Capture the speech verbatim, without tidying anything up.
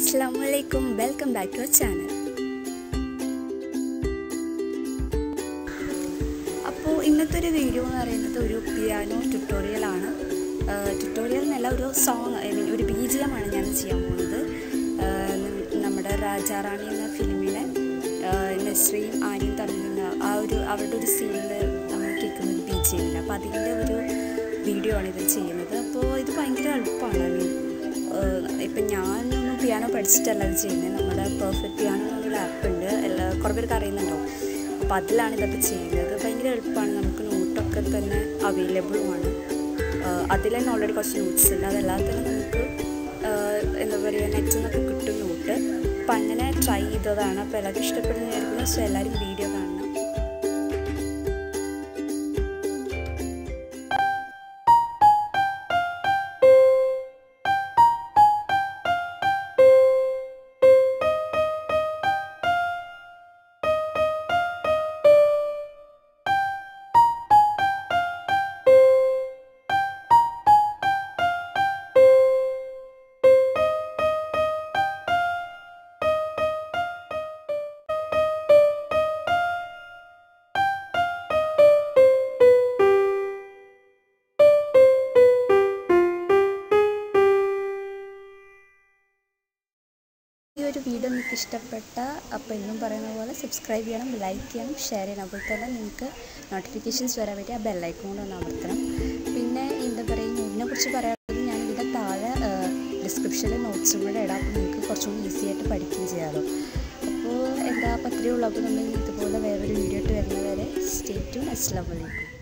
Assalamualaikum, welcome back to our channel. അപ്പോൾ ഇന്നത്തെ ഒരു വീഡിയോ എന്ന് പറയുന്നത് ഒരു പിയാനോ ട്യൂട്ടോറിയലാണ്. ട്യൂട്ടോറിയൽ എന്നല്ല, ഒരു സോങ് ഐ മീൻ ഒരു ബി ജി എം ആണ് ഞാൻ ചെയ്യാൻ പോകുന്നത്. നമ്മുടെ രാജാറാണി എന്ന ഫിലിമിലെ നസ്രിയും ആനിയും തമ്മിലുള്ള ആ ഒരു അവരുടെ ഒരു സീനിൽ നമ്മൾ കേൾക്കുന്ന ഒരു ബി ജി എമ്മില്ല. അപ്പോൾ അതിൻ്റെ ഒരു വീഡിയോ ആണ് ഇത് ചെയ്യുന്നത്. അപ്പോൾ ഇത് ഭയങ്കര എളുപ്പമാണ്. ഐ മീൻ ഇപ്പം ഞാനൊന്നും പിയാനോ പഠിച്ചിട്ടല്ല ഇത് ചെയ്യുന്നത്. നമ്മുടെ പെർഫെക്റ്റ് പിയാനോ എന്നൊരു ആപ്പ് ഉണ്ട്, എല്ലാ കുറേ പേർക്ക് അറിയുന്നുണ്ടോ. അപ്പോൾ അതിലാണ് ഇതൊക്കെ ചെയ്യുന്നത്. ഭയങ്കര എളുപ്പമാണ്, നമുക്ക് നോട്ടൊക്കെ തന്നെ അവൈലബിളുമാണ്. അതിൽ തന്നെ ഓൾറെഡി കുറച്ച് നോട്ട്സ് ഉണ്ട്, അതല്ലാതെ തന്നെ നമുക്ക് എന്താ പറയുക നെറ്റിൽ നിന്നൊക്കെ കിട്ടും നോട്ട്. അപ്പം അങ്ങനെ ട്രൈ ചെയ്തതാണ്. അപ്പോൾ എല്ലാവർക്കും ഇഷ്ടപ്പെടുന്നതായിരിക്കും. സോ എല്ലാവരും വീഡിയോ കാണണം. ഈ ഒരു വീഡിയോ നിങ്ങൾക്ക് ഇഷ്ടപ്പെട്ട അപ്പോൾ എന്നും പറയുന്ന പോലെ സബ്സ്ക്രൈബ് ചെയ്യണം, ലൈക്ക് ചെയ്യണം, ഷെയർ ചെയ്യണം. അതുപോലെ തന്നെ നിങ്ങൾക്ക് നോട്ടിഫിക്കേഷൻസ് വരാൻ വേണ്ടി ആ ബെല്ലൈക്കൺ കൊണ്ട് ഒന്ന് അമർത്തണം. പിന്നെ എന്താ പറയുക, ഇതിനെക്കുറിച്ച് പറയാനുള്ളത് ഞാൻ ഇതിൻ്റെ താഴെ ഡിസ്ക്രിപ്ഷനിൽ നോട്ട്സും കൂടെ ഇടാം. അപ്പോൾ നിങ്ങൾക്ക് കുറച്ചുകൂടി ഈസി ആയിട്ട് പഠിക്കുകയും ചെയ്യാമല്ലോ. അപ്പോൾ എന്താ പത്രേ ഉള്ളൂ. അപ്പോൾ നമ്മൾ ഇതുപോലെ വേറൊരു വീഡിയോ ഇട്ട് വരുന്നവരെ സ്റ്റേ ട്യൂൺ. അസ്സലാമു അലൈക്കും.